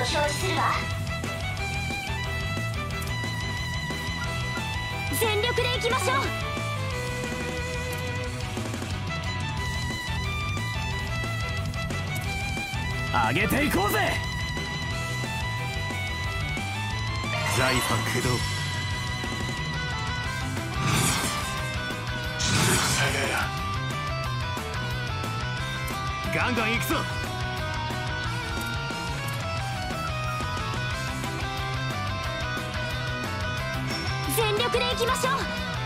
表示するわ。全力でいきましょう。 上げていこうぜ。財波駆動。ガンガン行くぞ。 全力でいきましょう。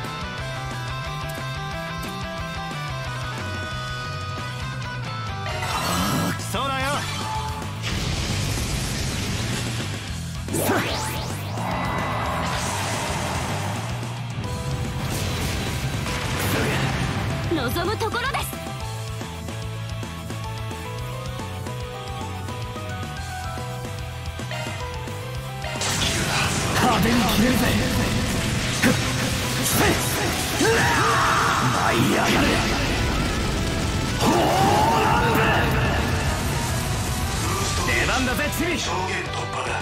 そうだよ。 望むところです。 派手に決めるぜ。舞い上がれ。ホーランド。出番だぜチビ。 上限突破だ。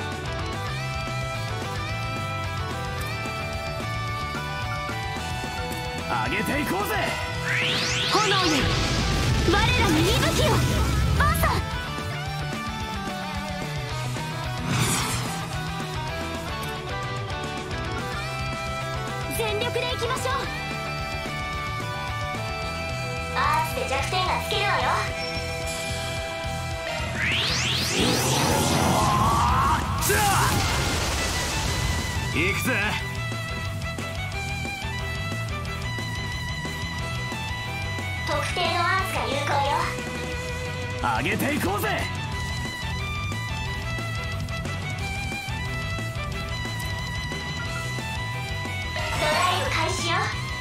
上げていこうぜ。 炎よ、我らに息吹を。バーサ全力でいきましょう。アーツで弱点がつけるわよ。 行くぜ。 特定のアーツが有効よ。 上げていこうぜ。 ドライブ開始よ。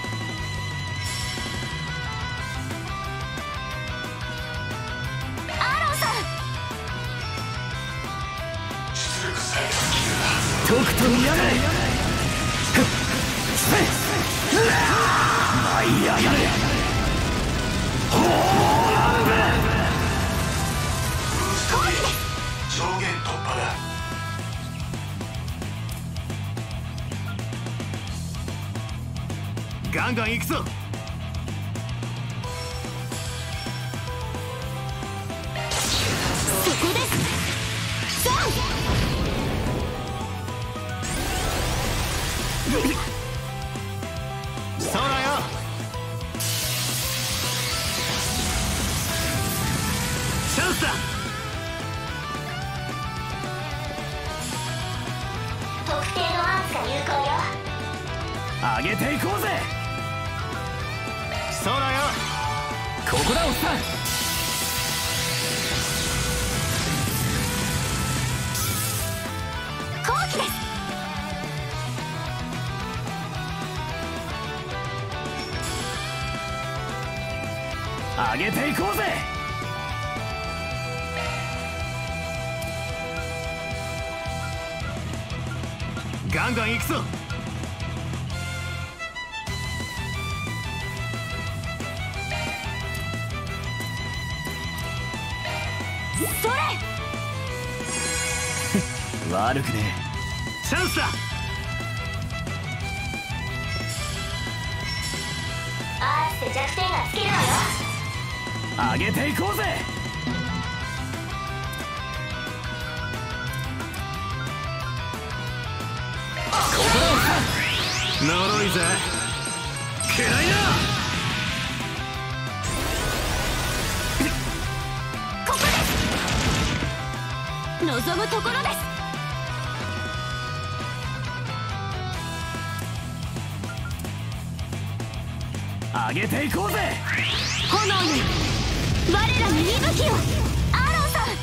アーロンさん。 出力されたスキルだ。 とくと見やがれ。舞い上がれ。ホーランド。 ブーストゲージ上限突破だ。 ガンガン行くぞ。 そこです。さあそうだよ。チャンスだ。 特定のアーツが有効よ。 上げていこうぜ。そうだよ。ここだおっさん。 後期です。 上げていこうぜ。ガンガン行くぞ。 それ悪くねえ。チャンスだ。 アーツで弱点がつけるわよ。 上げていこうぜ。ここだおっさん。呪いぜ。くらいな。 ここです。望むところです。 上げていこうぜ。 炎よ、我らに息吹を。アーロンさん。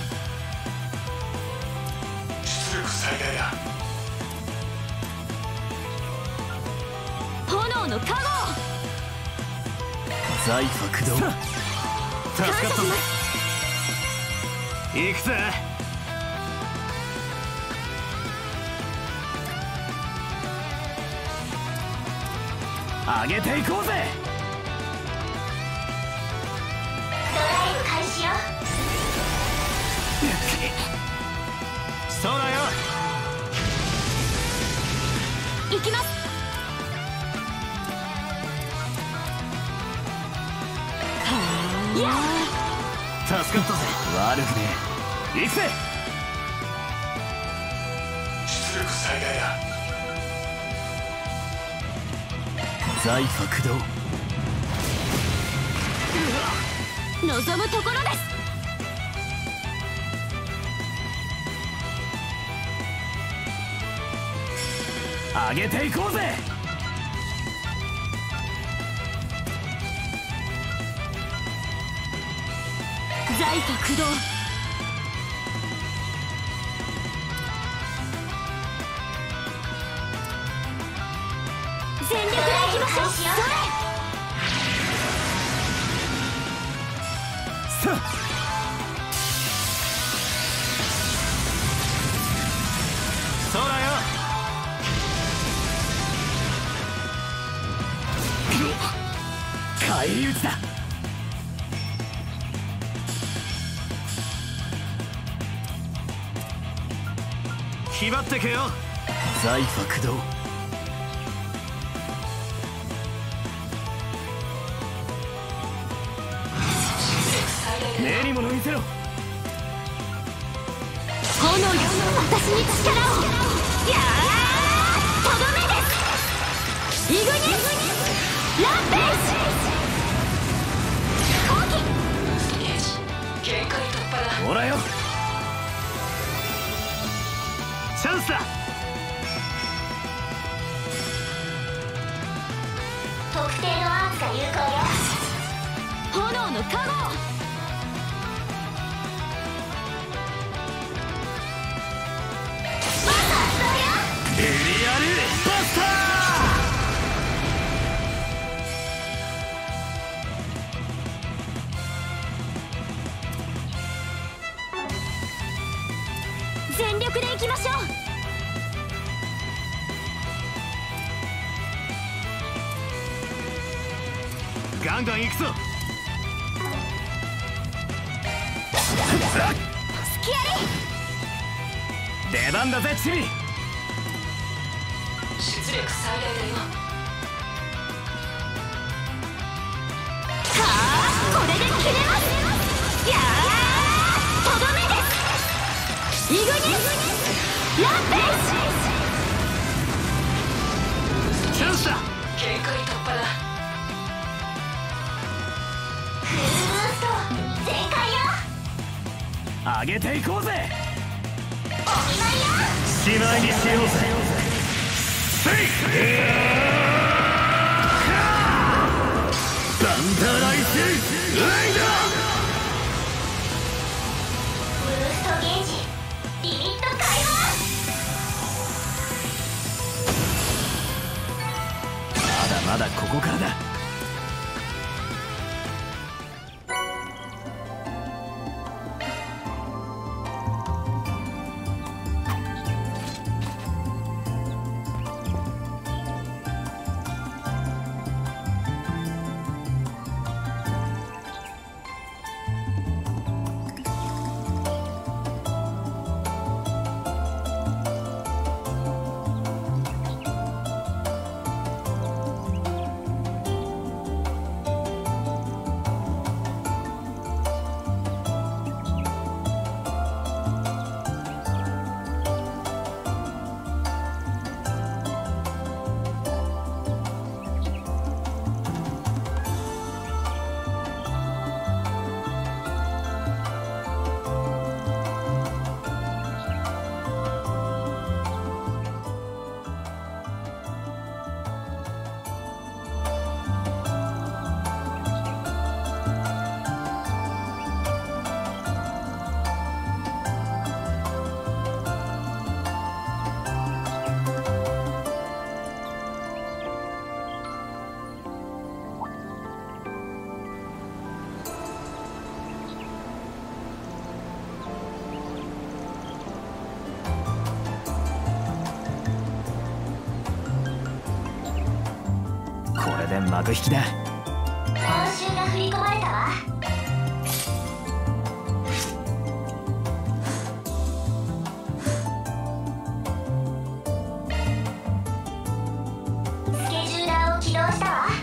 出力最大だ。 炎の加護。 財波駆動。助かったぜ。行くぜ。上げていこうぜ。 ドライブ開始よ。 そうきます。いや助かったぜ。悪くねえ。行くぜ。 出力最大だ。 財波駆動。 望むところです。 上げていこうぜ。 財波駆動。全力でいきましょう。 それ。そらよ。返り討ちだ。気張ってけよ。財波駆動。目に物見せろ。 炎よ、私に力を。やー、とどめです。イグニスランページ。後期限界突破だ。 ほらよ、チャンスだ。 特定のアーツが有効よ。炎の加護。 エリアルバスター。全力でいきましょう。 ガンガン行くぞ。 スキアリ。 出番だぜチビ。 出力最大だよ。これで決めます。やー、とどめです。イグニスランページ。 チャンスだ。 限界突破だ。フルブースト全開よ。 上げていこうぜ。 お見舞いよ。 しまいにしようぜ。バンダライスライダー。 ブーストゲージリミット解放。 まだまだここからだ。で幕引きだ。 報酬が振り込まれたわ。 したわ。